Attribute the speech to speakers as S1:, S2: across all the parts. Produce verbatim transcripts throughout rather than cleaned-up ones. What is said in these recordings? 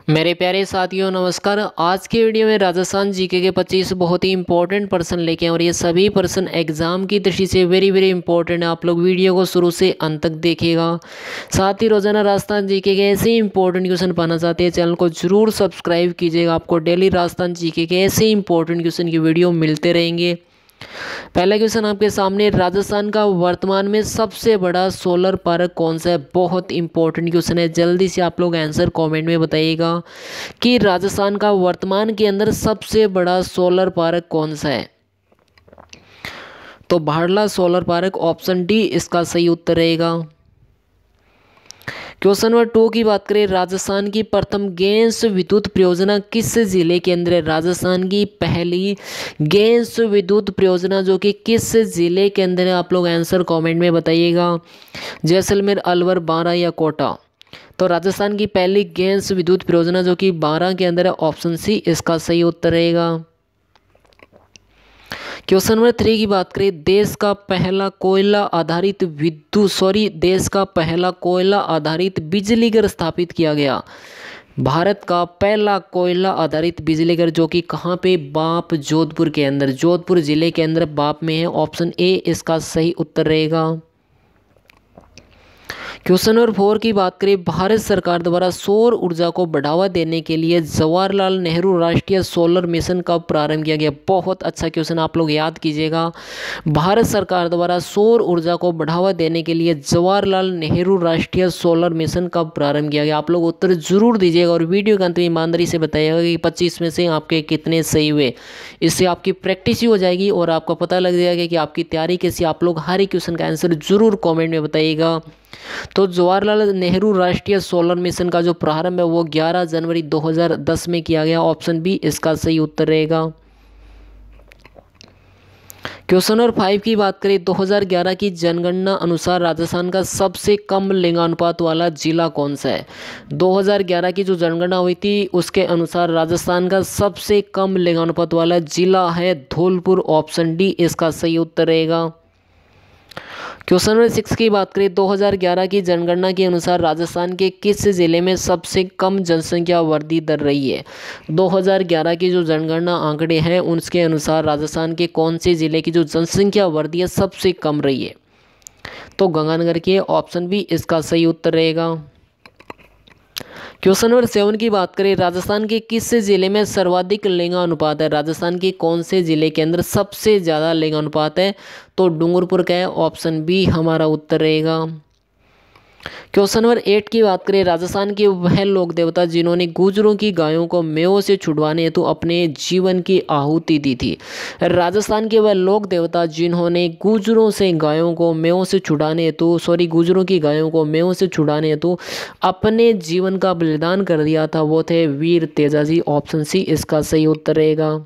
S1: मेरे प्यारे साथियों नमस्कार। आज की वीडियो में राजस्थान जीके के पच्चीस बहुत ही इंपॉर्टेंट पर्सन लेके आए और ये सभी पर्सन एग्जाम की दृष्टि से वेरी वेरी इंपॉर्टेंट है। आप लोग वीडियो को शुरू से अंत तक देखिएगा। साथ ही रोजाना राजस्थान जीके के ऐसे इंपॉर्टेंट क्वेश्चन पाना चाहते हैं, चैनल को जरूर सब्सक्राइब कीजिएगा। आपको डेली राजस्थान जीके के ऐसे इंपॉर्टेंट क्वेश्चन की वीडियो मिलते रहेंगे। पहला क्वेश्चन आपके सामने, राजस्थान का वर्तमान में सबसे बड़ा सोलर पार्क कौन सा है? बहुत इंपॉर्टेंट क्वेश्चन है, जल्दी से आप लोग आंसर कमेंट में बताइएगा कि राजस्थान का वर्तमान के अंदर सबसे बड़ा सोलर पार्क कौन सा है। तो Bhadla solar park, option D इसका सही उत्तर रहेगा। क्वेश्चन नंबर टू की बात करें, राजस्थान की प्रथम गैस विद्युत परियोजना किस जिले के अंदर है? राजस्थान की पहली गैस विद्युत परियोजना जो कि किस जिले के अंदर है? आप लोग आंसर कमेंट में बताइएगा। जैसलमेर, अलवर, बारां या कोटा। तो राजस्थान की पहली गैस विद्युत परियोजना जो कि बारां के अंदर है, ऑप्शन सी इसका सही उत्तर रहेगा। क्वेश्चन नंबर थ्री की बात करें, देश का पहला कोयला आधारित विद्युत सॉरी देश का पहला कोयला आधारित बिजली घर स्थापित किया गया। भारत का पहला कोयला आधारित बिजली घर जो कि कहाँ पे? बाप, जोधपुर के अंदर, जोधपुर जिले के अंदर बाप में है। ऑप्शन ए इसका सही उत्तर रहेगा। क्वेश्चन नंबर फोर की बात करें, भारत सरकार द्वारा सौर ऊर्जा को बढ़ावा देने के लिए जवाहरलाल नेहरू राष्ट्रीय सोलर मिशन कब प्रारंभ किया गया? बहुत अच्छा क्वेश्चन, आप लोग याद कीजिएगा। भारत सरकार द्वारा सौर ऊर्जा को बढ़ावा देने के लिए जवाहरलाल नेहरू राष्ट्रीय सोलर मिशन कब प्रारंभ किया गया? आप लोग उत्तर जरूर दीजिएगा और वीडियो के अंत में ईमानदारी से बताइएगा कि पच्चीस में से आपके कितने सही हुए। इससे आपकी प्रैक्टिस ही हो जाएगी और आपको पता लग जाएगा कि आपकी तैयारी कैसी। आप लोग हर एक क्वेश्चन का आंसर जरूर कॉमेंट में बताइएगा। तो जवाहरलाल नेहरू राष्ट्रीय सोलर मिशन का जो प्रारंभ है वो ग्यारह जनवरी दो हज़ार दस में किया गया। ऑप्शन बी इसका सही उत्तर रहेगा। क्वेश्चन नंबर फाइव की बात करें, दो हज़ार ग्यारह की जनगणना अनुसार राजस्थान का सबसे कम लिंगानुपात वाला जिला कौन सा है? दो हज़ार ग्यारह की जो जनगणना हुई थी उसके अनुसार राजस्थान का सबसे कम लिंगानुपात वाला जिला है धौलपुर। ऑप्शन डी इसका सही उत्तर रहेगा। क्वेश्चन नंबर सिक्स की बात करें, दो हज़ार ग्यारह की जनगणना के अनुसार राजस्थान के किस जिले में सबसे कम जनसंख्या वृद्धि दर रही है? दो हज़ार ग्यारह की जो जनगणना आंकड़े हैं उसके अनुसार राजस्थान के कौन से जिले की जो जनसंख्या वृद्धि है सबसे कम रही है? तो गंगानगर की। ऑप्शन बी इसका सही उत्तर रहेगा। क्वेश्चन नंबर सेवन की बात करें, राजस्थान के किस जिले में सर्वाधिक लिंगानुपात है? राजस्थान के कौन से जिले के अंदर सबसे ज़्यादा लिंगानुपात है? तो डूंगरपुर का है। ऑप्शन बी हमारा उत्तर रहेगा। क्वेश्चन नंबर एट की बात करें, राजस्थान के वह लोक देवता जिन्होंने गुजरों की गायों को मेवों से छुड़वाने हेतु अपने जीवन की आहुति दी थी। राजस्थान के वह लोक देवता जिन्होंने गुजरों से गायों को मेवों से छुड़ाने हेतु सॉरी गुजरों की गायों को मेवों से छुड़ाने हेतु अपने जीवन का बलिदान कर दिया था वो थे वीर तेजाजी। ऑप्शन सी इसका सही उत्तर रहेगा।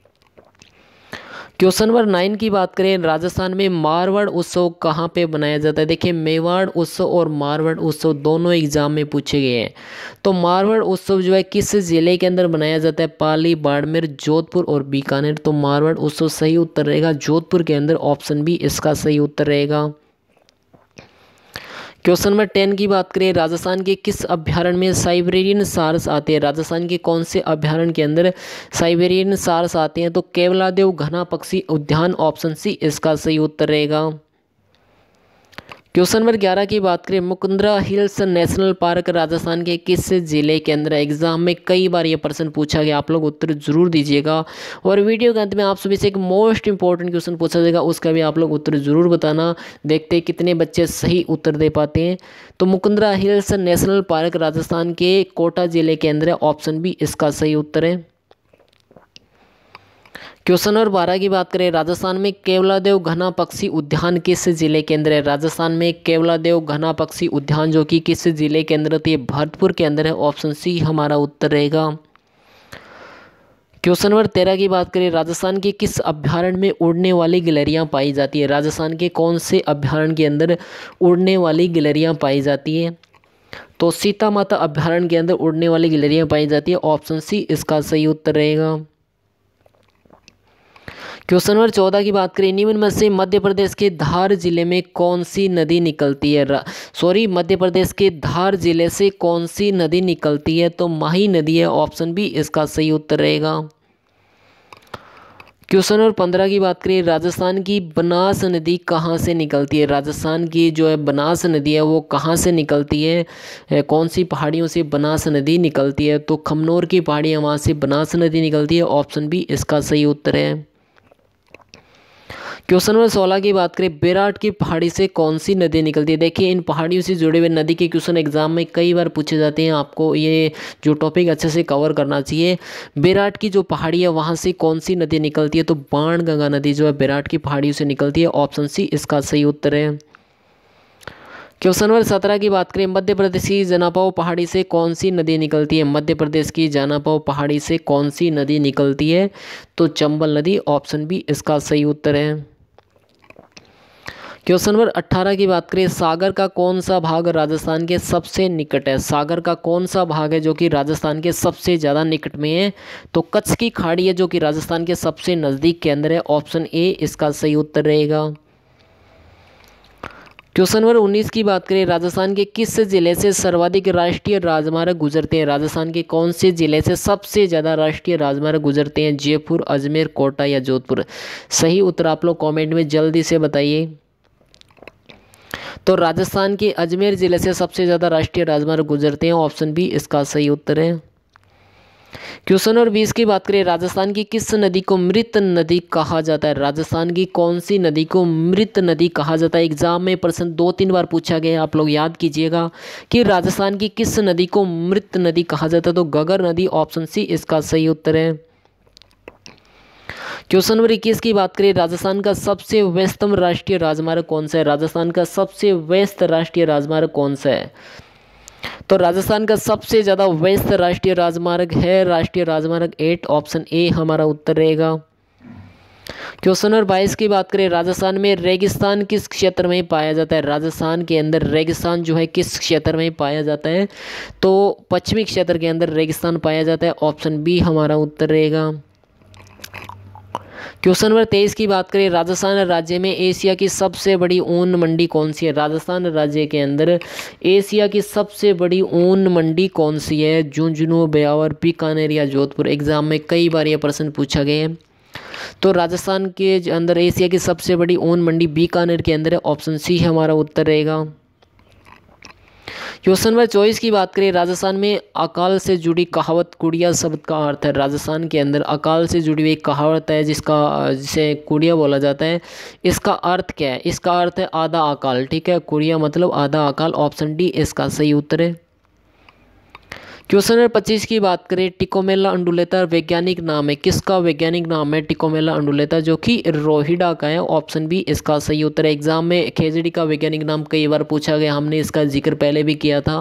S1: क्वेश्चन नंबर नाइन की बात करें, राजस्थान में मारवाड़ उत्सव कहाँ पे बनाया जाता है? देखिए, मेवाड़ उत्सव और मारवाड़ उत्सव दोनों एग्जाम में पूछे गए हैं। तो मारवाड़ उत्सव जो है किस जिले के अंदर बनाया जाता है? पाली, बाड़मेर, जोधपुर और बीकानेर। तो मारवाड़ उत्सव सही उत्तर रहेगा जोधपुर के अंदर। ऑप्शन बी इसका सही उत्तर रहेगा। क्वेश्चन नंबर टेन की बात करें, राजस्थान के किस अभ्यारण्य में साइबेरियन सारस आते हैं? राजस्थान के कौन से अभ्यारण्य के अंदर साइबेरियन सारस आते हैं? तो केवलादेव घना पक्षी उद्यान। ऑप्शन सी इसका सही उत्तर रहेगा। क्वेश्चन नंबर ग्यारह की बात करें, Mukundra Hills National Park Rajasthan के किस जिले के अंदर? एग्जाम में कई बार ये प्रश्न पूछा गया, आप लोग उत्तर जरूर दीजिएगा और वीडियो के अंत में आप सभी से एक मोस्ट इंपॉर्टेंट क्वेश्चन पूछा जाएगा, उसका भी आप लोग उत्तर जरूर बताना। देखते हैं कितने बच्चे सही उत्तर दे पाते हैं। तो Mukundra Hills National Park Rajasthan के कोटा जिले के अंदर है। ऑप्शन बी इसका सही उत्तर है। क्वेश्चन नंबर बारह की बात करें, राजस्थान में केवलादेव घना पक्षी उद्यान किस जिले के अंदर है? राजस्थान में केवलादेव घना पक्षी उद्यान जो कि किस जिले के अंदर है? भरतपुर के अंदर है। ऑप्शन सी हमारा उत्तर रहेगा। क्वेश्चन नंबर तेरह की बात करें, राजस्थान के किस अभ्यारण्य में उड़ने वाली गिलहरियां पाई जाती है? राजस्थान के कौन से अभ्यारण्य के अंदर उड़ने वाली गिलहरियां पाई जाती है? तो सीता माता अभ्यारण्य के अंदर उड़ने वाली गिलहरियां पाई जाती है। ऑप्शन सी इसका सही उत्तर रहेगा। क्वेश्चन नंबर चौदह की बात करें, निम्न में से मध्य प्रदेश के धार जिले में कौन सी नदी निकलती है? सॉरी मध्य प्रदेश के धार जिले से कौन सी नदी निकलती है? तो माही नदी है, ऑप्शन बी इसका सही उत्तर रहेगा। क्वेश्चन नंबर पंद्रह की बात करें, राजस्थान की बनास नदी कहाँ से निकलती है? राजस्थान की जो है बनास नदी है वो कहाँ से निकलती है? कौन सी पहाड़ियों से बनास नदी निकलती है? तो खमनोर की पहाड़ियाँ, वहाँ से बनास नदी निकलती है, ऑप्शन बी इसका सही उत्तर है। क्वेश्चन नंबर सोलह की बात करें, बेराट की पहाड़ी से कौन सी नदी निकलती है? देखिए इन पहाड़ियों से जुड़े हुए नदी के क्वेश्चन एग्जाम में कई बार पूछे जाते हैं, आपको ये जो टॉपिक अच्छे से कवर करना चाहिए। बेराट की जो पहाड़ी है वहाँ से कौन सी नदी निकलती है? तो बाणगंगा नदी जो है बेराट की पहाड़ियों से निकलती है, ऑप्शन सी इसका सही उत्तर है। क्वेश्चन नंबर सत्रह की बात करें, मध्य प्रदेश की जनापाव पहाड़ी से कौन सी नदी निकलती है? मध्य प्रदेश की जनापाव पहाड़ी से कौन सी नदी निकलती है? तो चंबल नदी, ऑप्शन बी इसका सही उत्तर है। क्वेश्चन नंबर अट्ठारह की बात करें, सागर का कौन सा भाग राजस्थान के सबसे निकट है? सागर का कौन सा भाग है जो कि राजस्थान के सबसे ज़्यादा निकट में है? तो कच्छ की खाड़ी है जो कि राजस्थान के सबसे नज़दीक के अंदर है, ऑप्शन ए इसका सही उत्तर रहेगा। क्वेश्चन नंबर उन्नीस की बात करें, राजस्थान के किस जिले से सर्वाधिक राष्ट्रीय राजमार्ग गुजरते हैं? राजस्थान के कौन से जिले से सबसे ज़्यादा राष्ट्रीय राजमार्ग गुजरते हैं? जयपुर, अजमेर, कोटा या जोधपुर? सही उत्तर आप लोग कमेंट में जल्दी से बताइए। तो राजस्थान के अजमेर जिले से सबसे ज़्यादा राष्ट्रीय राजमार्ग गुजरते हैं, ऑप्शन बी इसका सही उत्तर है। क्वेश्चन नंबर बीस की बात करें, राजस्थान की किस नदी को मृत नदी कहा जाता है? राजस्थान की कौन सी नदी को मृत नदी कहा जाता है? एग्जाम में प्रश्न दो तीन बार पूछा गया है, आप लोग याद कीजिएगा कि राजस्थान की किस नदी को मृत नदी कहा जाता है? तो गगर नदी, ऑप्शन सी इसका सही उत्तर है। क्वेश्चन नंबर इक्कीस की बात करें, राजस्थान का सबसे व्यस्तम राष्ट्रीय राजमार्ग कौन सा है? राजस्थान का सबसे व्यस्त राष्ट्रीय राजमार्ग कौन सा है? तो राजस्थान का सबसे ज़्यादा व्यस्त राष्ट्रीय राजमार्ग है राष्ट्रीय राजमार्ग एट, ऑप्शन ए हमारा उत्तर रहेगा। क्वेश्चन नंबर बाईस की बात करें, राजस्थान में रेगिस्तान किस क्षेत्र में पाया जाता है? राजस्थान के अंदर रेगिस्तान जो है किस क्षेत्र में पाया जाता है? तो पश्चिमी क्षेत्र के अंदर रेगिस्तान पाया जाता है, ऑप्शन बी हमारा उत्तर रहेगा। क्वेश्चन नंबर तेईस की बात करें, राजस्थान राज्य में एशिया की सबसे बड़ी ऊन मंडी कौन सी है? राजस्थान राज्य के अंदर एशिया की सबसे बड़ी ऊन मंडी कौन सी है? झुंझुनू, ब्यावर, बीकानेर या जोधपुर? एग्जाम में कई बार यह प्रश्न पूछा गया है। तो राजस्थान के अंदर एशिया की सबसे बड़ी ऊन मंडी बीकानेर के अंदर है, ऑप्शन सी हमारा उत्तर रहेगा। क्वेश्चन नंबर चौबीस की बात करें, राजस्थान में अकाल से जुड़ी कहावत कुड़िया शब्द का अर्थ है? राजस्थान के अंदर अकाल से जुड़ी हुई एक कहावत है जिसका जिसे कुड़िया बोला जाता है, इसका अर्थ क्या है? इसका अर्थ है आधा अकाल, ठीक है, कुड़िया मतलब आधा अकाल, ऑप्शन डी इसका सही उत्तर है। क्वेश्चन नंबर पच्चीस की बात करें, टिकोमेला अंडुलेता वैज्ञानिक नाम है? किसका वैज्ञानिक नाम है टिकोमेला अंडुलेता? जो कि रोहिडा का है, ऑप्शन बी इसका सही उत्तर है। एग्जाम में खेजड़ी का वैज्ञानिक नाम कई बार पूछा गया, हमने इसका जिक्र पहले भी किया था।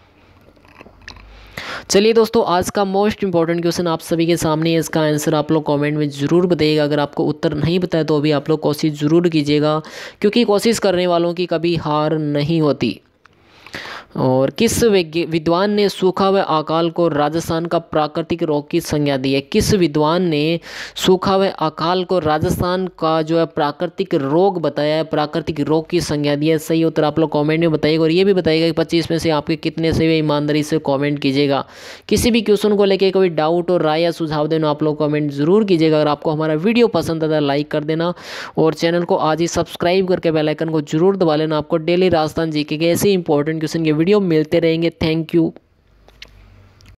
S1: चलिए दोस्तों, आज का मोस्ट इंपॉर्टेंट क्वेश्चन आप सभी के सामने है, इसका आंसर आप लोग कमेंट में ज़रूर बताइएगा। अगर आपको उत्तर नहीं बताया तो अभी आप लोग कोशिश ज़रूर कीजिएगा, क्योंकि कोशिश करने वालों की कभी हार नहीं होती। और किस विद्वान ने सूखा व अकाल को राजस्थान का प्राकृतिक रोग की संज्ञा दी है? किस विद्वान ने सूखा व अकाल को राजस्थान का जो है प्राकृतिक रोग बताया है, प्राकृतिक रोग की संज्ञा दी है? सही उत्तर आप लोग कमेंट में बताइएगा, और ये भी बताइएगा कि पच्चीस में से आपके कितने सही, ईमानदारी से कमेंट कीजिएगा। किसी भी क्वेश्चन को लेकर कोई डाउट और राय या सुझाव देना आप लोग कमेंट जरूर कीजिएगा। अगर आपको हमारा वीडियो पसंद आता है लाइक कर देना, और चैनल को आज ही सब्सक्राइब करके बेल आइकन को जरूर दबा लेना। आपको डेली राजस्थान जीके के ऐसे इंपॉर्टेंट क्वेश्चन के वीडियो मिलते रहेंगे। Thank you.